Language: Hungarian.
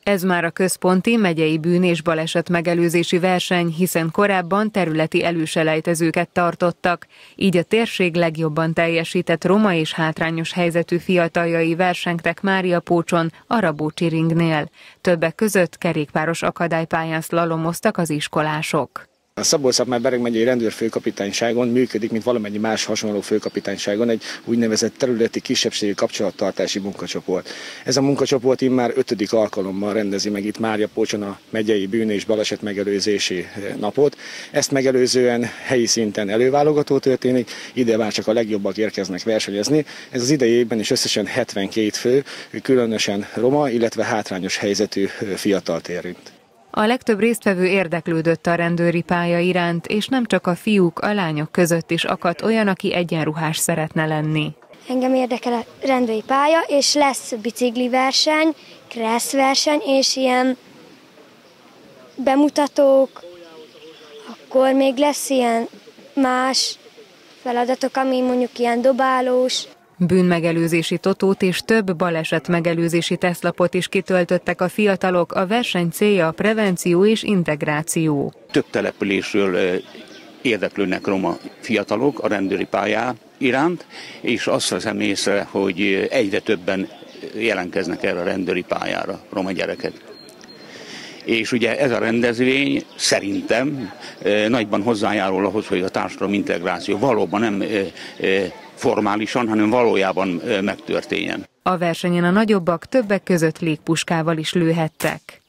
Ez már a központi megyei bűn- és balesetmegelőzési verseny, hiszen korábban területi előselejtezőket tartottak, így a térség legjobban teljesített roma és hátrányos helyzetű fiataljai versengtek Máriapócson, a Rabócsi ringnél. Többek között kerékpáros akadálypályán szlalomoztak az iskolások. A Szabolcs-Szatmár-Bereg megyei rendőrfőkapitányságon működik, mint valamennyi más hasonló főkapitányságon egy úgynevezett területi kisebbségi kapcsolattartási munkacsoport. Ez a munkacsoport immár 5. alkalommal rendezi meg itt Máriapócson a megyei bűn- és balesetmegelőzési napot. Ezt megelőzően helyi szinten előválogató történik, ide már csak a legjobbak érkeznek versenyezni. Ez az idei évben is összesen 72 fő, különösen roma, illetve hátrányos helyzetű fiatalt érint. A legtöbb résztvevő érdeklődött a rendőri pálya iránt, és nem csak a fiúk, a lányok között is akadt olyan, aki egyenruhás szeretne lenni. Engem érdekel a rendőri pálya, és lesz bicikliverseny, kresszverseny, és ilyen bemutatók, akkor még lesz ilyen más feladatok, ami mondjuk ilyen dobálós. Bűnmegelőzési totót és több balesetmegelőzési tesztlapot is kitöltöttek a fiatalok, a verseny célja a prevenció és integráció. Több településről érdeklődnek roma fiatalok a rendőri pályá iránt, és azt veszem észre, hogy egyre többen jelentkeznek erre a rendőri pályára roma gyerekek. És ugye ez a rendezvény szerintem nagyban hozzájárul ahhoz, hogy a társadalom integráció valóban nem formálisan, hanem valójában megtörténjen. A versenyen a nagyobbak többek között légpuskával is lőhettek.